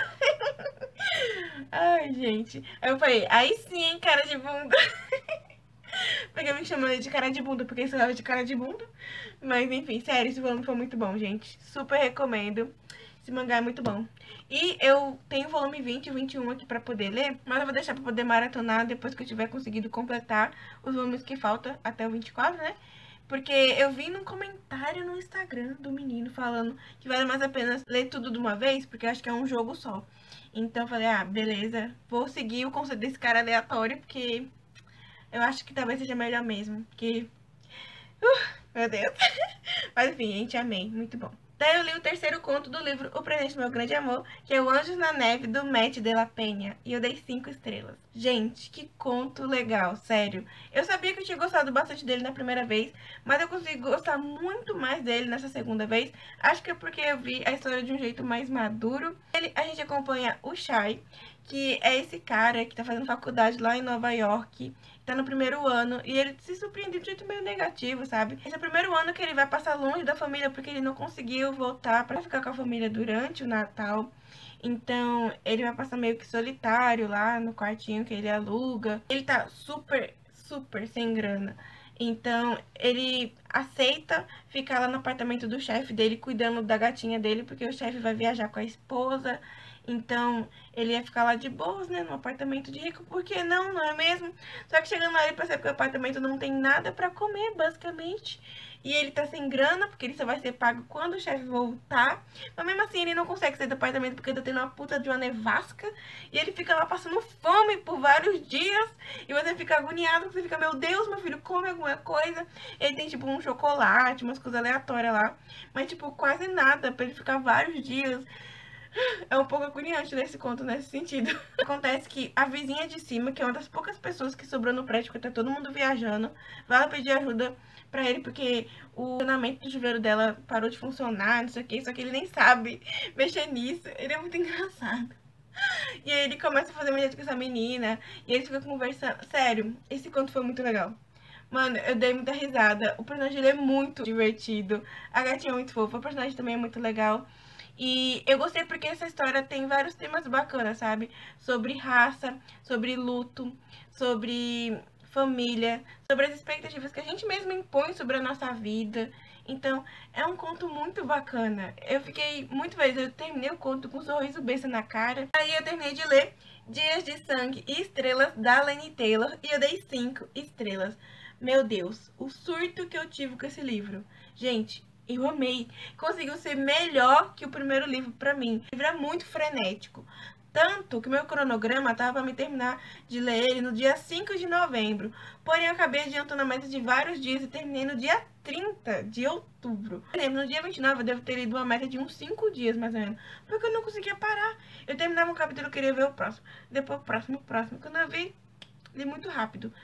Ai, gente. Aí eu falei, aí sim, hein, cara de bunda. Porque eu me chamando de cara de bunda, porque isso é de cara de bunda. Mas enfim, sério, esse volume foi muito bom, gente. Super recomendo. Esse mangá é muito bom. E eu tenho o volume vinte e vinte e um aqui pra poder ler, mas eu vou deixar pra poder maratonar depois que eu tiver conseguido completar os volumes que faltam até o vinte e quatro, né? Porque eu vi num comentário no Instagram do menino falando que vale mais a pena ler tudo de uma vez, porque eu acho que é um jogo só. Então eu falei, ah, beleza, vou seguir o conselho desse cara aleatório, porque eu acho que talvez seja melhor mesmo, porque... Uh, meu Deus. Mas enfim, gente, amei, muito bom. Daí eu li o terceiro conto do livro O Presente do Meu Grande Amor, que é o Anjos na Neve, do Matt de la Penha. E eu dei cinco estrelas. Gente, que conto legal, sério. Eu sabia que eu tinha gostado bastante dele na primeira vez, mas eu consegui gostar muito mais dele nessa segunda vez. Acho que é porque eu vi a história de um jeito mais maduro. Ele, a gente acompanha o Shai, que é esse cara que tá fazendo faculdade lá em Nova York, tá no primeiro ano, e ele se surpreendeu de um jeito meio negativo, sabe? Esse é o primeiro ano que ele vai passar longe da família, porque ele não conseguiu voltar pra ficar com a família durante o Natal. Então, ele vai passar meio que solitário lá no quartinho que ele aluga. Ele tá super, super sem grana. Então, ele aceita ficar lá no apartamento do chefe dele, cuidando da gatinha dele, porque o chefe vai viajar com a esposa. Então, ele ia ficar lá de boas, né, no apartamento de rico, por que não, não é mesmo? Só que chegando lá ele percebe que o apartamento não tem nada pra comer, basicamente. E ele tá sem grana, porque ele só vai ser pago quando o chefe voltar. Mas mesmo assim ele não consegue sair do apartamento porque tá tendo uma puta de uma nevasca. E ele fica lá passando fome por vários dias. E você fica agoniado, você fica, meu Deus, meu filho, come alguma coisa. Ele tem tipo um chocolate, umas coisas aleatórias lá. Mas tipo, quase nada pra ele ficar vários dias. É um pouco agoniante nesse conto, nesse sentido. Acontece que a vizinha de cima, que é uma das poucas pessoas que sobrou no prédio, porque tá todo mundo viajando, vai pedir ajuda pra ele, porque o funcionamento do chuveiro dela parou de funcionar, não sei o que, só que ele nem sabe mexer nisso. Ele é muito engraçado. E aí ele começa a fazer amizade com essa menina, e eles ficam conversando. Sério, esse conto foi muito legal. Mano, eu dei muita risada. O personagem ele é muito divertido. A gatinha é muito fofa, o personagem também é muito legal. E eu gostei porque essa história tem vários temas bacanas, sabe? Sobre raça, sobre luto, sobre família, sobre as expectativas que a gente mesmo impõe sobre a nossa vida. Então, é um conto muito bacana. Eu fiquei muito feliz, eu terminei o conto com um sorriso besta na cara. Aí eu terminei de ler Dias de Sangue e Estrelas, da Laini Taylor, e eu dei cinco estrelas. Meu Deus, o surto que eu tive com esse livro. Gente, eu amei. Conseguiu ser melhor que o primeiro livro pra mim. O livro é muito frenético. Tanto que meu cronograma tava pra me terminar de ler ele no dia cinco de novembro. Porém, eu acabei adiantando a meta de vários dias e terminei no dia trinta de outubro. Por exemplo, no dia vinte e nove eu devo ter lido uma meta de uns cinco dias, mais ou menos. Porque eu não conseguia parar. Eu terminava um capítulo e eu queria ver o próximo. Depois o próximo, o próximo. Quando eu vi, li muito rápido.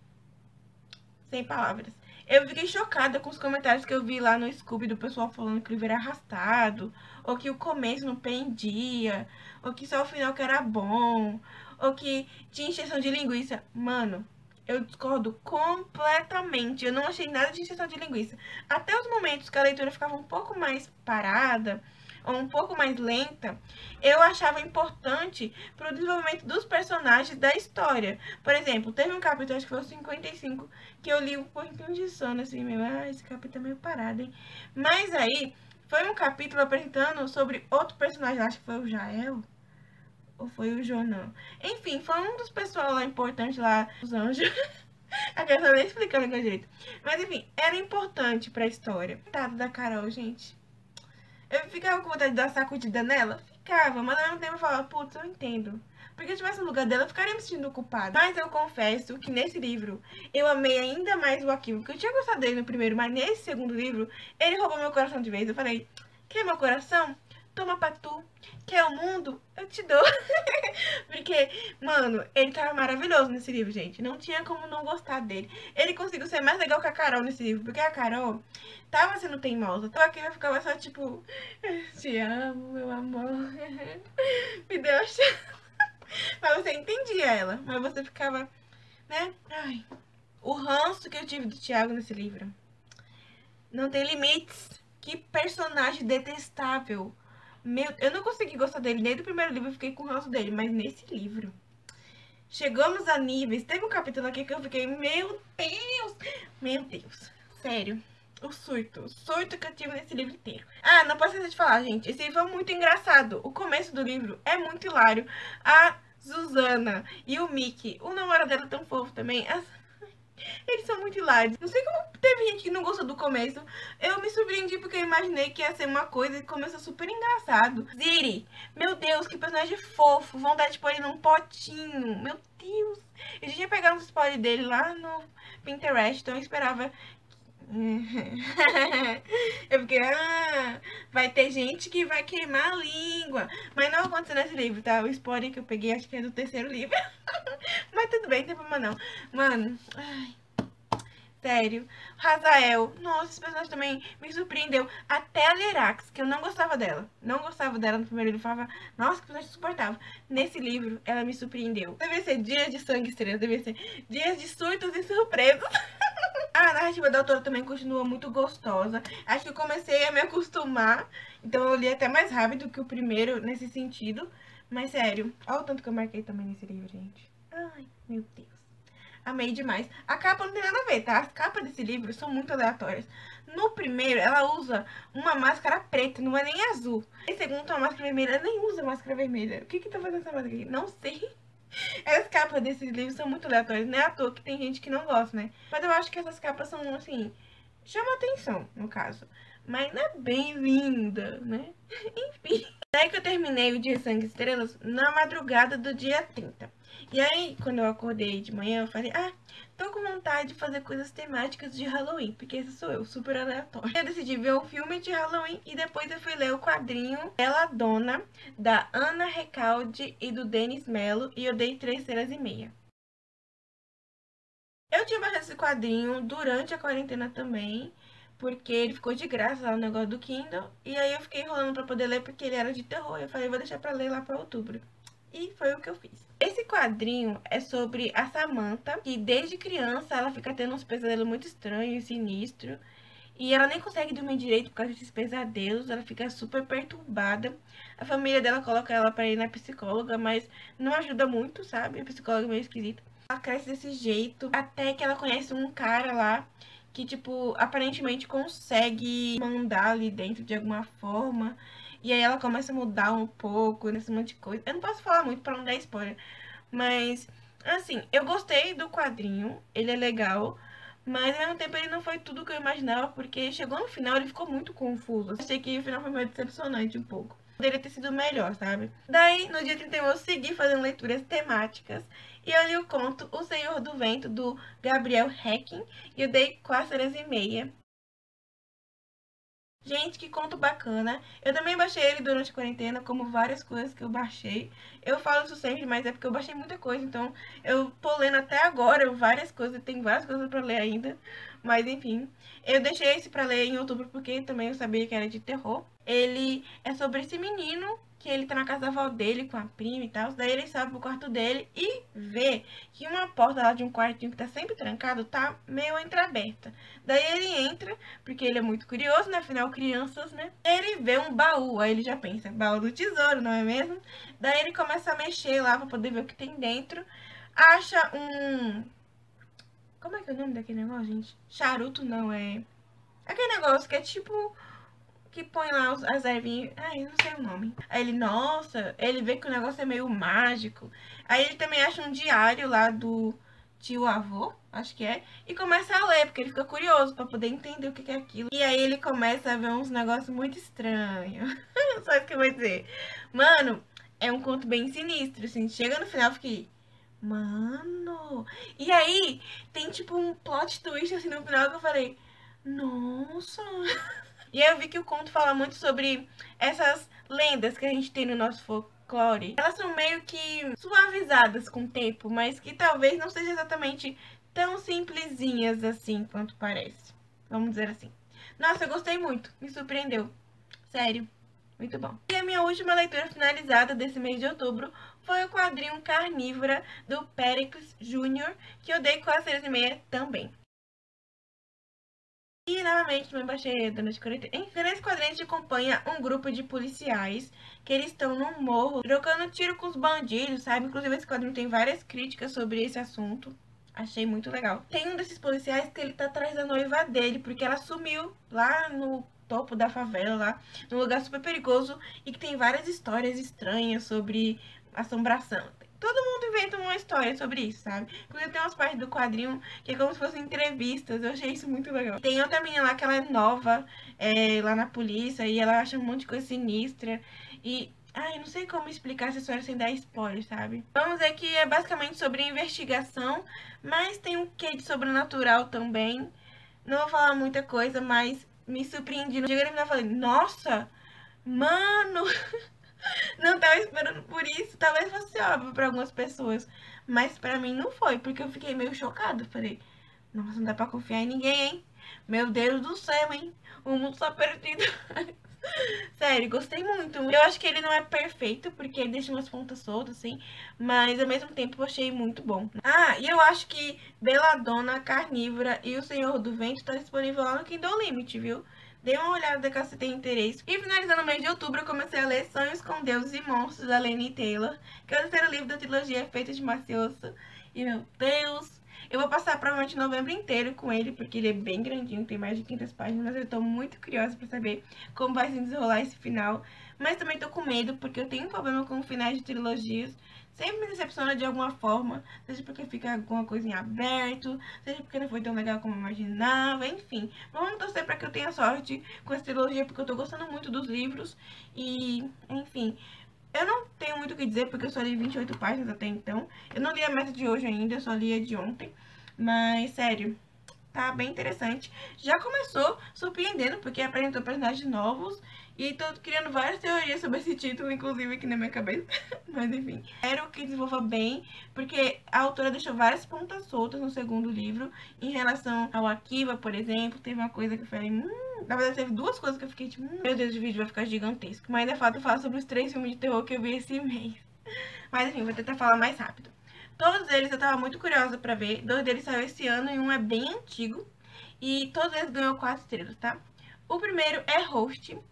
Sem palavras. Eu fiquei chocada com os comentários que eu vi lá no Scooby do pessoal falando que o livro era arrastado, ou que o começo não pendia, ou que só o final que era bom, ou que tinha encheção de linguiça. Mano, eu discordo completamente. Eu não achei nada de encheção de linguiça. Até os momentos que a leitura ficava um pouco mais parada, ou um pouco mais lenta, eu achava importante para o desenvolvimento dos personagens da história. Por exemplo, teve um capítulo, acho que foi o cinquenta e cinco, que eu li um pouquinho de sono, assim, meio, ah, esse capítulo é meio parado, hein? Mas aí, foi um capítulo apresentando sobre outro personagem, acho que foi o Jael, ou foi o Jonan. Enfim, foi um dos pessoal lá importantes lá, os anjos. Aqui eu tô nem explicando aqui direito. Mas enfim, era importante pra história. Coitada da Carol, gente. Eu ficava com vontade de dar sacudida nela? Ficava, mas ao mesmo tempo eu falava, putz, eu entendo. Porque se eu estivesse no lugar dela, eu ficaria me sentindo culpada. Mas eu confesso que nesse livro, eu amei ainda mais o Akio. Porque eu tinha gostado dele no primeiro, mas nesse segundo livro, ele roubou meu coração de vez. Eu falei, quer meu coração? Toma pra tu. Quer o mundo? Eu te dou. Porque, mano, ele tava maravilhoso nesse livro, gente. Não tinha como não gostar dele. Ele conseguiu ser mais legal que a Carol nesse livro. Porque a Carol tava sendo teimosa. Então aqui eu ficava só tipo, te amo, meu amor. Me deu a chance. Mas você entendia ela. Mas você ficava, né? Ai. O ranço que eu tive do Thiago nesse livro não tem limites. Que personagem detestável. Meu, eu não consegui gostar dele nem do primeiro livro, eu fiquei com ranço dele, mas nesse livro chegamos a níveis. Teve um capítulo aqui que eu fiquei, meu Deus, meu Deus, sério, o surto, o surto que eu tive nesse livro inteiro. Ah, não posso esquecer de falar, gente, esse livro é muito engraçado. O começo do livro é muito hilário. A Susana e o Mickey, o namorado dela é tão fofo também. As... Eles são muito hilários. Não sei como teve gente que não gostou do começo. Eu me surpreendi porque eu imaginei que ia ser uma coisa e começou super engraçado. Ziri, meu Deus, que personagem fofo. Vontade de pôr ele num potinho. Meu Deus. Eu já tinha pegado uns spoilers dele lá no Pinterest, então eu esperava Eu fiquei, ah, vai ter gente que vai queimar a língua. Mas não aconteceu nesse livro, tá? O spoiler que eu peguei acho que é do terceiro livro. Mas tudo bem, não tem problema não. Mano, ai, sério. Razael, nossa, esse personagem também me surpreendeu. Até a Lyrax, que eu não gostava dela. Não gostava dela no primeiro livro. Falava, nossa, que personagem insuportável. Nesse livro, ela me surpreendeu. Deveria ser Dias de Sangue Estrela, deveria ser Dias de Surtos e Surpresas. A narrativa da autora também continua muito gostosa. Acho que eu comecei a me acostumar. Então eu li até mais rápido que o primeiro nesse sentido. Mas sério, olha o tanto que eu marquei também nesse livro, gente. Ai, meu Deus. Amei demais. A capa não tem nada a ver, tá? As capas desse livro são muito aleatórias. No primeiro, ela usa uma máscara preta, não é nem azul. No segundo, uma máscara vermelha. Ela nem usa máscara vermelha. O que que tá fazendo essa máscara aqui? Não sei. As capas desses livros são muito aleatórias. Não é à toa que tem gente que não gosta, né? Mas eu acho que essas capas são, assim, chama atenção, no caso. Mas não é bem linda, né? Enfim. Daí que eu terminei o Dia Sangue e Estrelas na madrugada do dia trinta. E aí, quando eu acordei de manhã, eu falei, ah, tô com vontade de fazer coisas temáticas de Halloween, porque esse sou eu, super aleatório. Eu decidi ver um filme de Halloween e depois eu fui ler o quadrinho Belladonna, da Ana Recalde e do Denis Mello, e eu dei três estrelas e meia. Eu tinha baixado esse quadrinho durante a quarentena também, porque ele ficou de graça lá no negócio do Kindle, e aí eu fiquei enrolando pra poder ler porque ele era de terror, eu falei, vou deixar pra ler lá pra outubro. E foi o que eu fiz. Esse quadrinho é sobre a Samantha, que desde criança ela fica tendo uns pesadelos muito estranhos e sinistros. E ela nem consegue dormir direito por causa desses pesadelos, ela fica super perturbada. A família dela coloca ela pra ir na psicóloga, mas não ajuda muito, sabe? A psicóloga é meio esquisita. Ela cresce desse jeito, até que ela conhece um cara lá que, tipo, aparentemente consegue mandar ali dentro de alguma forma. E aí ela começa a mudar um pouco nesse monte de coisa. Eu não posso falar muito pra não dar spoiler. Mas, assim, eu gostei do quadrinho. Ele é legal. Mas, ao mesmo tempo, ele não foi tudo que eu imaginava. Porque chegou no final, ele ficou muito confuso. Eu achei que o final foi meio decepcionante um pouco. Poderia ter sido melhor, sabe? Daí, no dia trinta e um, eu segui fazendo leituras temáticas. E eu li o conto O Senhor do Vento, do Gabriel Heckin. E eu dei quatro estrelas e meia. Gente, que conto bacana. Eu também baixei ele durante a quarentena, como várias coisas que eu baixei. Eu falo isso sempre, mas é porque eu baixei muita coisa, então eu tô lendo até agora várias coisas, tem várias coisas pra ler ainda. Mas enfim, eu deixei esse pra ler em outubro porque também eu sabia que era de terror. Ele é sobre esse menino que ele tá na casa da avó dele com a prima e tal. Daí ele sobe pro quarto dele e vê que uma porta lá de um quartinho que tá sempre trancado tá meio entreaberta. Daí ele entra, porque ele é muito curioso, né? Afinal, crianças, né? Ele vê um baú, aí ele já pensa, baú do tesouro, não é mesmo? Daí ele começa a mexer lá pra poder ver o que tem dentro. Acha um... Como é que é o nome daquele negócio, gente? Charuto não, é... Aquele negócio que é tipo... que põe lá as ervinhas, ai, não sei o nome. Aí ele, nossa, ele vê que o negócio é meio mágico. Aí ele também acha um diário lá do tio-avô, acho que é, e começa a ler, porque ele fica curioso pra poder entender o que é aquilo. E aí ele começa a ver uns negócios muito estranhos. Só isso que eu vou dizer. Mano, é um conto bem sinistro, assim, chega no final, eu fiquei... Mano... E aí, tem tipo um plot twist, assim, no final que eu falei... Nossa... E aí eu vi que o conto fala muito sobre essas lendas que a gente tem no nosso folclore. Elas são meio que suavizadas com o tempo, mas que talvez não sejam exatamente tão simplesinhas assim quanto parece. Vamos dizer assim. Nossa, eu gostei muito. Me surpreendeu. Sério. Muito bom. E a minha última leitura finalizada desse mês de outubro foi o quadrinho Carnívora, do Péricles Júnior, que eu dei quatro estrelas e meia também. E novamente também baixei durante a quarentena. Enfim, nesse quadrinho a gente acompanha um grupo de policiais que eles estão num morro trocando tiro com os bandidos, sabe? Inclusive esse quadrinho tem várias críticas sobre esse assunto. Achei muito legal. Tem um desses policiais que ele tá atrás da noiva dele, porque ela sumiu lá no topo da favela, lá num lugar super perigoso e que tem várias histórias estranhas sobre assombração. Todo mundo inventa uma história sobre isso, sabe? Inclusive tem umas partes do quadrinho que é como se fossem entrevistas. Eu achei isso muito legal. Tem outra menina lá que ela é nova, é, lá na polícia, e ela acha um monte de coisa sinistra. E... ai, não sei como explicar essa história sem dar spoiler, sabe? Vamos dizer que é basicamente sobre investigação, mas tem um quê de sobrenatural também. Não vou falar muita coisa, mas me surpreendi. No dia que ele eu falei, nossa, mano, não tava esperando por isso. Talvez fosse óbvio pra algumas pessoas, mas pra mim não foi, porque eu fiquei meio chocada. Falei, nossa, não dá pra confiar em ninguém, hein? Meu Deus do céu, hein? O mundo tá perdido. Sério, gostei muito. Eu acho que ele não é perfeito, porque ele deixa umas pontas soltas, assim. Mas, ao mesmo tempo, eu achei muito bom. Ah, e eu acho que Belladonna, Carnívora e O Senhor do Vento tá disponível lá no Kindle Limit, viu? Dê uma olhada caso você tenha interesse. E finalizando o mês de outubro, eu comecei a ler Sonhos com Deuses e Monstros, da Laini Taylor, que é o terceiro livro da trilogia Feita de Macioso. E, meu Deus... Eu vou passar provavelmente novembro inteiro com ele, porque ele é bem grandinho, tem mais de quinhentas páginas, mas eu tô muito curiosa pra saber como vai se desenrolar esse final. Mas também tô com medo, porque eu tenho um problema com finais de trilogias. Sempre me decepciona de alguma forma, seja porque fica alguma coisa em aberto, seja porque não foi tão legal como eu imaginava, enfim. Mas vamos torcer pra que eu tenha sorte com essa trilogia, porque eu tô gostando muito dos livros e, enfim... Eu não tenho muito o que dizer, porque eu só li vinte e oito páginas até então. Eu não li a meta de hoje ainda, eu só li a de ontem. Mas, sério, tá bem interessante. Já começou surpreendendo, porque apresentou personagens novos. E tô criando várias teorias sobre esse título, inclusive aqui na minha cabeça. Mas, enfim. Espero que desenvolva bem, porque a autora deixou várias pontas soltas no segundo livro. Em relação ao Akiva, por exemplo, teve uma coisa que eu falei... Hum, na verdade, teve duas coisas que eu fiquei tipo... Hum, meu Deus, o vídeo vai ficar gigantesco. Mas, de fato, eu falo sobre os três filmes de terror que eu vi esse mês. Mas, enfim, vou tentar falar mais rápido. Todos eles eu tava muito curiosa pra ver. Dois deles saíram esse ano e um é bem antigo. E todos eles ganhou quatro estrelas, tá? O primeiro é Host. O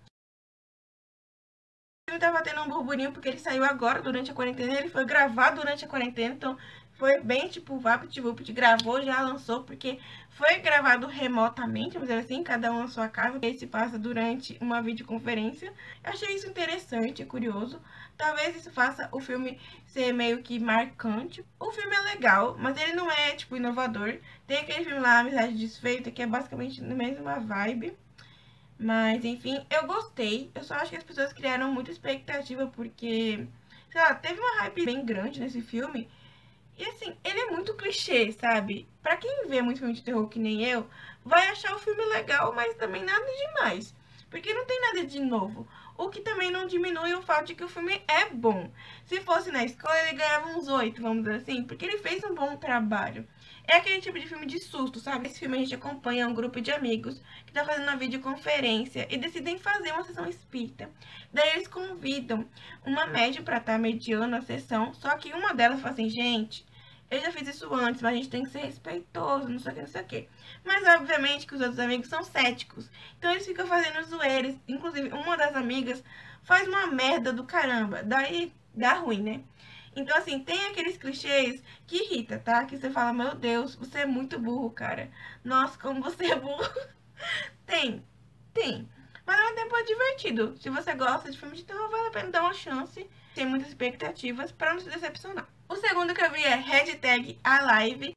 filme tava tendo um burburinho porque ele saiu agora, durante a quarentena. Ele foi gravado durante a quarentena, então foi bem tipo VaptVupt, gravou, já lançou, porque foi gravado remotamente, vamos dizer assim, cada um na sua casa. Ele se passa durante uma videoconferência. Eu achei isso interessante, curioso. Talvez isso faça o filme ser meio que marcante. O filme é legal, mas ele não é, tipo, inovador. Tem aquele filme lá, Amizade Desfeita, que é basicamente na mesma vibe. Mas, enfim, eu gostei. Eu só acho que as pessoas criaram muita expectativa, porque, sei lá, teve uma hype bem grande nesse filme. E, assim, ele é muito clichê, sabe? Pra quem vê muito filme de terror que nem eu, vai achar o filme legal, mas também nada demais. Porque não tem nada de novo. O que também não diminui o fato de que o filme é bom. Se fosse na escola, ele ganhava uns oito, vamos dizer assim, porque ele fez um bom trabalho. É aquele tipo de filme de susto, sabe? Esse filme a gente acompanha um grupo de amigos que tá fazendo uma videoconferência e decidem fazer uma sessão espírita. Daí eles convidam uma médium pra estar mediando a sessão, só que uma delas fala assim, gente, eu já fiz isso antes, mas a gente tem que ser respeitoso, não sei o que, não sei o que. Mas obviamente que os outros amigos são céticos, então eles ficam fazendo zoeiras. Inclusive, uma das amigas faz uma merda do caramba, daí dá ruim, né? Então, assim, tem aqueles clichês que irrita, tá? Que você fala, meu Deus, você é muito burro, cara. Nossa, como você é burro. Tem, tem. Mas ao mesmo tempo é divertido. Se você gosta de filme de terror, vale a pena dar uma chance. Tem muitas expectativas pra não se decepcionar. O segundo que eu vi é Hashtag Alive.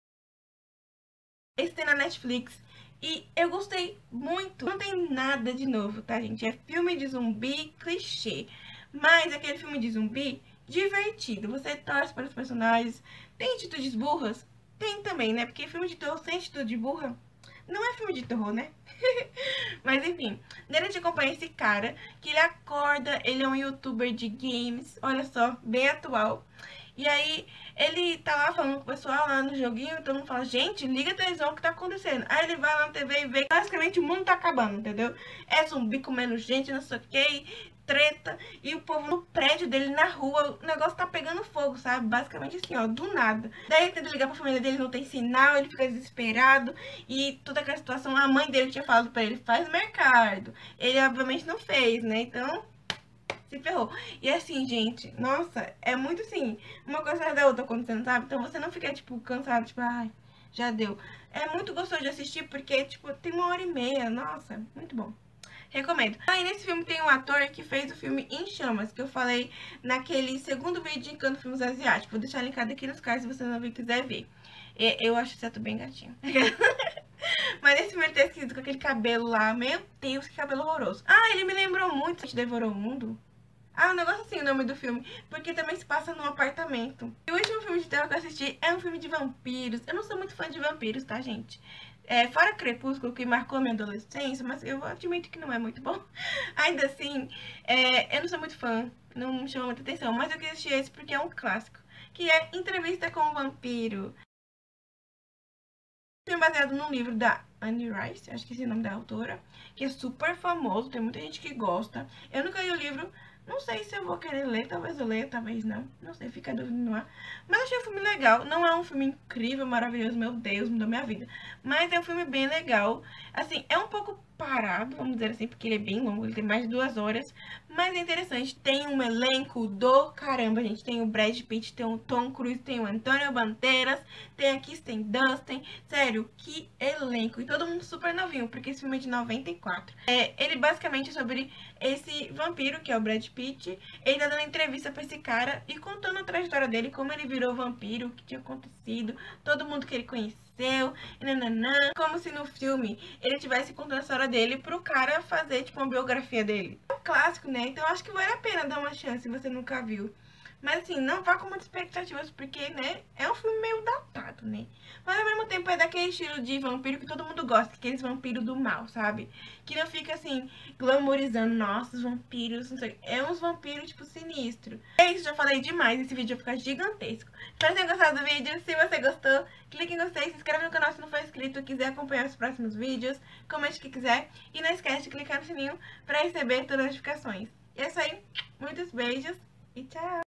Esse tem na Netflix. E eu gostei muito. Não tem nada de novo, tá, gente? É filme de zumbi clichê. Mas aquele filme de zumbi divertido. Você torce para os personagens. Tem atitudes burras? Tem também, né? Porque filme de terror sem atitude burra não é filme de terror, né? Mas enfim, nele a gente acompanha esse cara que ele acorda, ele é um youtuber de games, olha só, bem atual. E aí ele tá lá falando com o pessoal lá no joguinho, e todo mundo fala, gente, liga a televisão, o que tá acontecendo? Aí ele vai lá na T V e vê que basicamente o mundo tá acabando, entendeu? É zumbi comendo gente, não sei o que, treta, e o povo no prédio dele, na rua, o negócio tá pegando fogo, sabe? Basicamente assim, ó, do nada. Daí ele tenta ligar pra família dele, não tem sinal, ele fica desesperado, e toda aquela situação, a mãe dele tinha falado pra ele, faz mercado. Ele obviamente não fez, né? Então, se ferrou. E assim, gente, nossa, é muito assim, uma coisa atrás da outra acontecendo, sabe? Então você não fica, tipo, cansado, tipo, ai, já deu. É muito gostoso de assistir, porque, tipo, tem uma hora e meia, nossa, muito bom. Recomendo. Ah, e nesse filme tem um ator que fez o filme Em Chamas, que eu falei naquele segundo vídeo de Encanto Filmes Asiáticos. Vou deixar linkado aqui nos cards se você não quiser ver. Eu acho esse ator bem gatinho. Mas nesse filme ele tá esquisito com aquele cabelo lá. Meu Deus, que cabelo horroroso. Ah, ele me lembrou muito de Devorou o Mundo. Ah, um negócio assim o nome do filme, porque também se passa num apartamento. E o último filme de terror que eu assisti é um filme de vampiros. Eu não sou muito fã de vampiros, tá, gente? É, fora Crepúsculo, que marcou a minha adolescência, mas eu admito que não é muito bom. Ainda assim, é, eu não sou muito fã, não me chama muita atenção, mas eu quis assistir esse porque é um clássico, que é Entrevista com o Vampiro. É baseado num livro da Anne Rice, acho que esse é o nome da autora, que é super famoso, tem muita gente que gosta. Eu nunca li o livro, não sei se eu vou querer ler, talvez eu leia, talvez não, não sei, fica a dúvida no ar. Mas achei um filme legal, não é um filme incrível, maravilhoso, meu Deus, mudou minha vida. Mas é um filme bem legal, assim, é um pouco parado, vamos dizer assim, porque ele é bem longo, ele tem mais de duas horas, mas é interessante, tem um elenco do caramba, gente, tem o Brad Pitt, tem o Tom Cruise, tem o Antônio Banderas, tem a Kirsten Dunst, sério, que elenco, e todo mundo super novinho, porque esse filme é de noventa e quatro. É, ele basicamente é sobre esse vampiro, que é o Brad Pitt, ele tá dando entrevista pra esse cara e contando a trajetória dele, como ele virou vampiro, o que tinha acontecido, todo mundo que ele conheceu, e nananã, como se no filme ele estivesse contando a história dele pro cara fazer, tipo, uma biografia dele. É um clássico, né? Então acho que vale a pena dar uma chance se você nunca viu. Mas assim, não vá com muitas expectativas, porque, né, é um filme meio datado, né? Mas ao mesmo tempo é daquele estilo de vampiro que todo mundo gosta, aqueles vampiros do mal, sabe? Que não fica assim, glamorizando, nossa, os vampiros, não sei. É uns vampiros, tipo, sinistro. É isso, já falei demais, esse vídeo vai ficar gigantesco. Espero que tenham gostado do vídeo. Se você gostou, clique em gostei, se inscreve no canal se não for inscrito, quiser acompanhar os próximos vídeos, comente o que quiser. E não esquece de clicar no sininho pra receber todas as notificações. E é isso aí, muitos beijos e tchau!